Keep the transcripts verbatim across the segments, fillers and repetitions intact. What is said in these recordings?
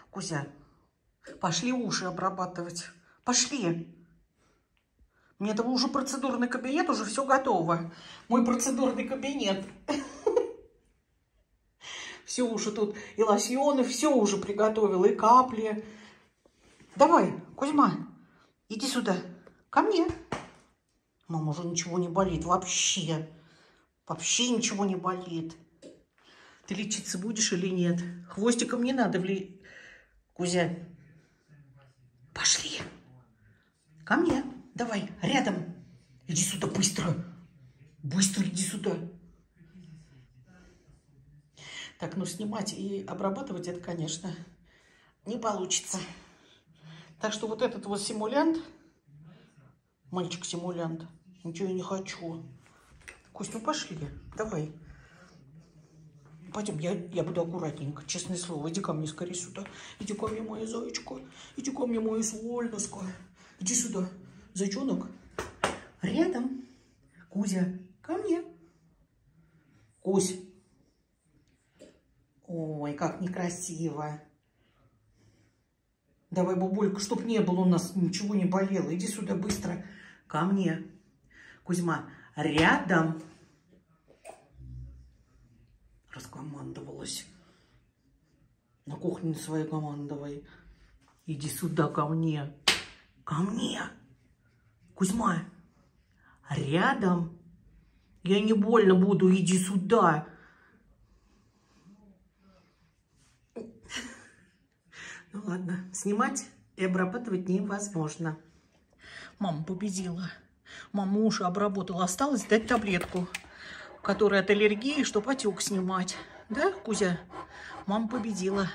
Кузя, пошли уши обрабатывать. Пошли. Мне этого уже процедурный кабинет, уже все готово. Мой процедурный кабинет. Все уже тут, и лосьоны, все уже приготовила, и капли. Давай, Кузьма, иди сюда, ко мне. Мама, уже ничего не болит вообще. Вообще ничего не болит. Ты лечиться будешь или нет? Хвостиком не надо вли... Кузя, пошли. Ко мне. Давай, рядом. Иди сюда быстро. Быстро иди сюда. Так, ну снимать и обрабатывать это, конечно, не получится. Так что вот этот вот симулянт, мальчик-симулянт, ничего я не хочу. Кость, ну пошли, давай. Пойдем, я, я буду аккуратненько, честное слово. Иди ко мне скорее сюда. Иди ко мне, моя зайчка. Иди ко мне, моя свольноска. Иди сюда, зайчонок. Рядом. Кузя, ко мне. Кусь. Ой, как некрасиво. Давай, бабулька, чтоб не было у нас, ничего не болело. Иди сюда быстро. Ко мне. Кузьма, рядом. Раскомандовалась. На кухне своей командовой. Иди сюда ко мне. Ко мне. Кузьма, рядом. Я не больно буду, иди сюда. Ну ладно, снимать и обрабатывать невозможно. Мама победила. Мама уши обработала. Осталось дать таблетку, которая от аллергии, чтобы отек снимать. Да, Кузя? Мама победила.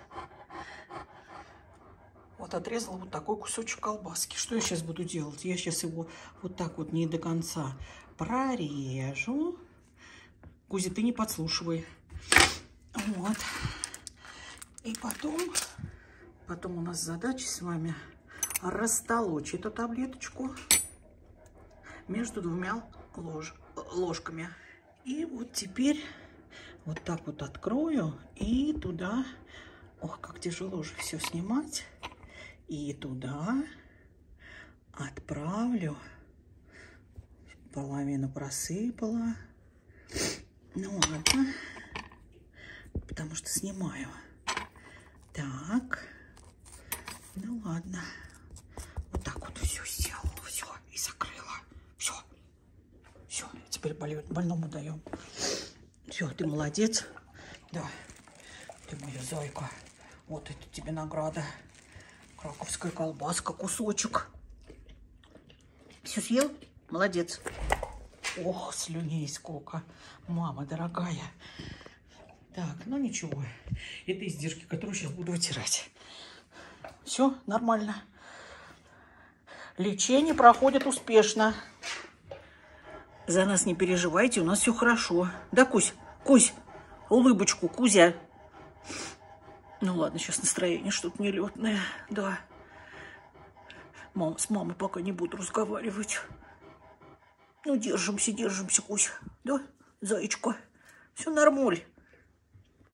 Вот отрезала вот такой кусочек колбаски. Что я сейчас буду делать? Я сейчас его вот так вот не до конца прорежу. Кузя, ты не подслушивай. Вот. И потом, потом у нас задача с вами растолочь эту таблеточку между двумя лож, ложками. И вот теперь вот так вот открою и туда, ох, как тяжело же все снимать, и туда отправлю, половину просыпала, ну ладно, потому что снимаю. Так, ну ладно, вот так вот все сделала, все, и закрыла, все, все, теперь боль, больному даем. Все, ты молодец, да, ты моя зайка, вот это тебе награда, краковская колбаска, кусочек. Все съел? Молодец. Ох, слюней сколько, мама дорогая. Так, ну ничего, это издержки, которые сейчас буду вытирать. Все нормально. Лечение проходит успешно. За нас не переживайте, у нас все хорошо. Да, Кусь? Кусь, улыбочку, Кузя. Ну ладно, сейчас настроение что-то нелетное, да. Мам, с мамой пока не буду разговаривать. Ну, держимся, держимся, Кусь. Да, зайчка? Все нормуль.